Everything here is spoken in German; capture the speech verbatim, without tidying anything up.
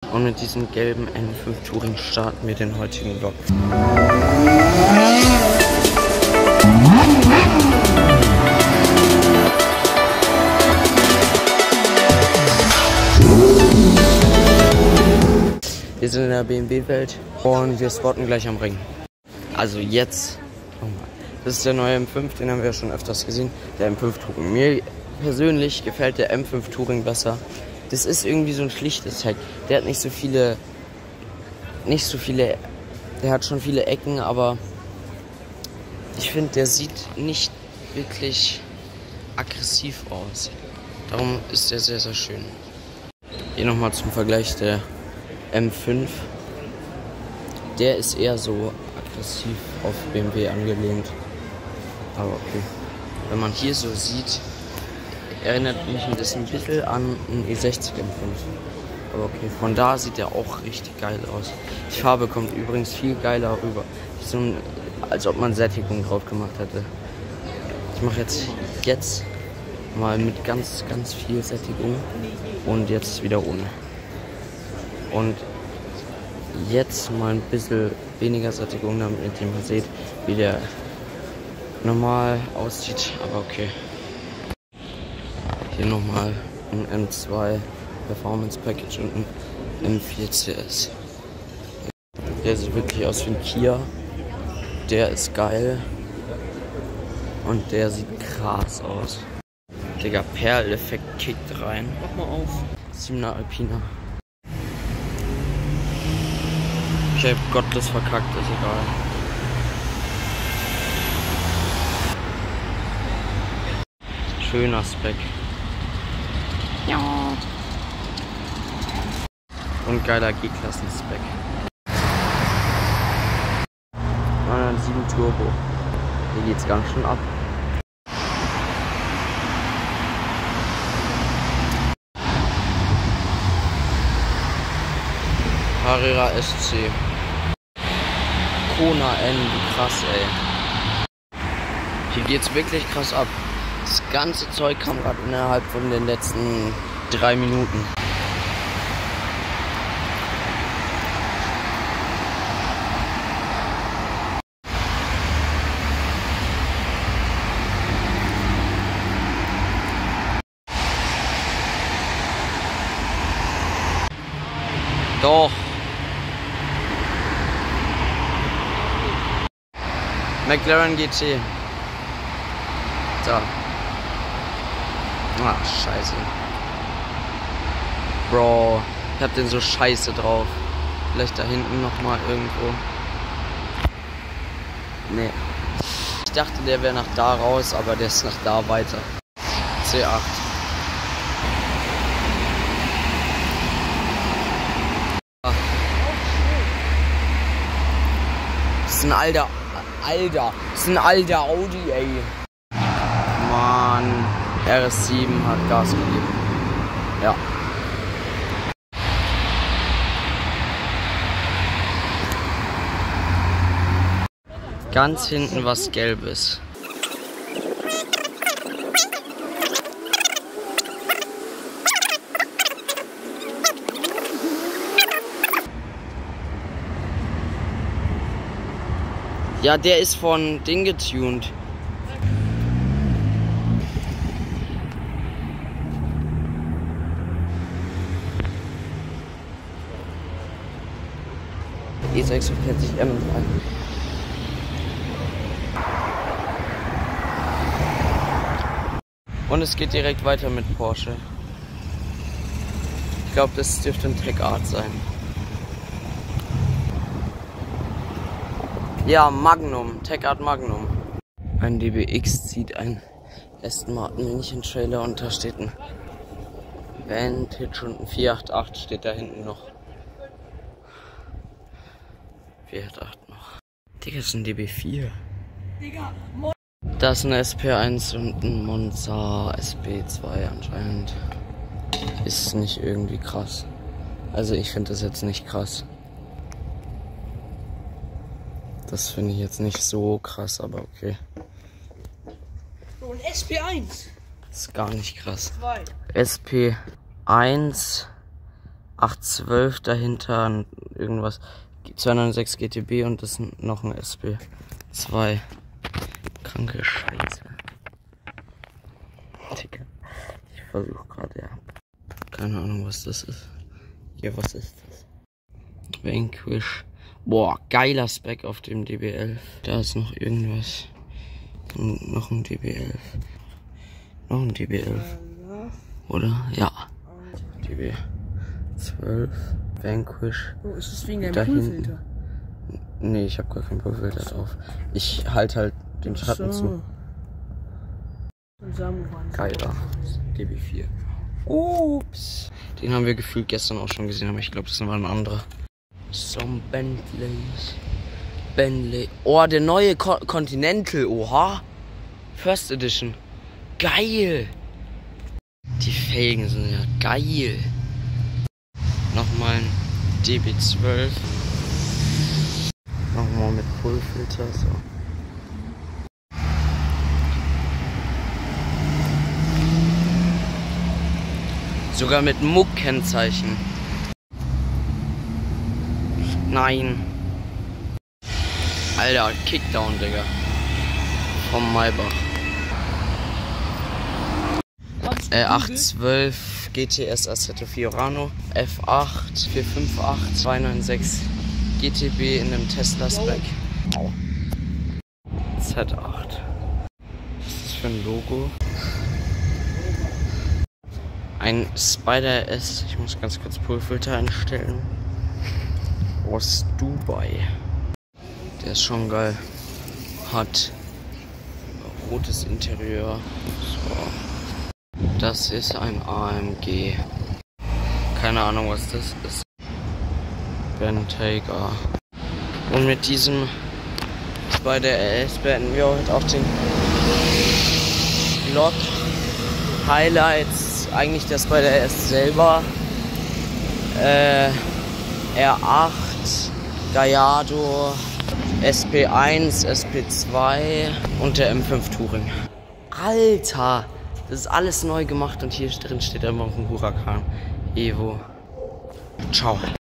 Und mit diesem gelben N fünf Touring starten wir den heutigen Vlog. Wir sind in der B M W-Welt und wir spotten gleich am Ring. Also jetzt, das ist der neue M fünf, den haben wir ja schon öfters gesehen, der M fünf Touring. Mir persönlich gefällt der M fünf Touring besser. Das ist irgendwie so ein schlichtes Heck. Der hat nicht so viele, nicht so viele, der hat schon viele Ecken, aber ich finde, der sieht nicht wirklich aggressiv aus. Darum ist der sehr, sehr schön. Hier nochmal zum Vergleich der M fünf. Der ist eher so aggressiv auf B M W angelehnt. Aber okay. Wenn man hier so sieht, erinnert mich das ein bisschen an einen E sechzig M fünf. Aber okay, von da sieht der auch richtig geil aus. Die Farbe kommt übrigens viel geiler rüber. So ein, als ob man Sättigung drauf gemacht hätte. Ich mache jetzt, jetzt mal mit ganz, ganz viel Sättigung und jetzt wieder ohne. Und jetzt mal ein bisschen weniger Sättigung, damit ihr mal seht, wie der normal aussieht. Aber okay. Hier nochmal ein M zwei Performance Package und ein M vier C S. Der sieht wirklich aus wie ein Kia. Der ist geil. Und der sieht krass aus. Digga, Perleffekt kickt rein. Mach mal auf. siebener Alpina. Ich hab gottlos verkackt, ist egal. Schöner Spec. Ja. Und geiler G-Klassen-Spec. neunhundertsieben Turbo. Hier geht's ganz schön ab. Carrera S C. Kona N, wie krass, ey. Hier geht's wirklich krass ab. Das ganze Zeug kam gerade innerhalb von den letzten drei Minuten. Doch. McLaren G T. Da. Ah, scheiße. Bro, ich hab den so scheiße drauf. Vielleicht da hinten nochmal irgendwo. Nee. Ich dachte, der wäre nach da raus, aber der ist nach da weiter. C acht. Das ist ein alter, alter, das ist ein alter Audi, ey. Mann, R S sieben hat Gas gegeben. Ja. Ganz hinten was Gelbes. Ja, der ist von Ding getuned. E sechsundvierzig M. Und es geht direkt weiter mit Porsche. Ich glaube, das dürfte ein Tech Art sein. Ja, Magnum, Tech Art Magnum. Ein D B X zieht ein Aston Martin München Trailer und da steht ein Vantage und ein vier acht acht steht da hinten noch. vier acht acht noch. Digga, das ist ein D B vier. Da ist ein S P eins und ein Monza S P zwei anscheinend. Ist nicht irgendwie krass. Also ich finde das jetzt nicht krass. Das finde ich jetzt nicht so krass, aber okay. Oh, ein S P eins. Das ist gar nicht krass. Zwei. S P eins acht zwölf dahinter, irgendwas, zweihundertsechs G T B und das ist noch ein S P zwei. Kranke Scheiße. Digga. Ich versuche gerade, ja. Keine Ahnung, was das ist. Hier, was ist das? Vanquish. Boah, geiler Spec auf dem D B elf. Da ist noch irgendwas. Und noch ein D B elf. Noch ein D B elf. Oder? Ja. D B zwölf. Vanquish. Oh, ist das wegen deinem Da Poolfilter? Nee, ich habe gar keinen Poolfilter drauf. Ich halte halt den Schatten So. zu. Geiler. D B vier. Ups. Den haben wir gefühlt gestern auch schon gesehen, aber ich glaube, das war ein anderer. Some Bentleys. Bentley. Oh, der neue Co Continental. Oha. First Edition. Geil. Die Felgen sind ja geil. Nochmal ein D B zwölf. Nochmal mit Pullfilter. So. Sogar mit Muck-Kennzeichen. Nein. Alter, Kickdown, Digga. Vom Maybach. Äh, acht zwölf G T S Assetto Fiorano. F acht vier fünf acht zwei neun sechs G T B in einem Tesla-Spec. Z acht. Was ist das für ein Logo? Ein Spider S. Ich muss ganz kurz Pullfilter einstellen. Aus Dubai. Der ist schon geil. Hat rotes Interieur. So. Das ist ein A M G. Keine Ahnung, was das ist. Bentayga. Und mit diesem Spider S beenden wir heute auch den Vlog. Highlights. Eigentlich der Spider S selber. Äh, R acht. Gallardo, S P eins, S P zwei und der M fünf Touring. Alter, das ist alles neu gemacht und hier drin steht einfach ein Huracan Evo. Ciao.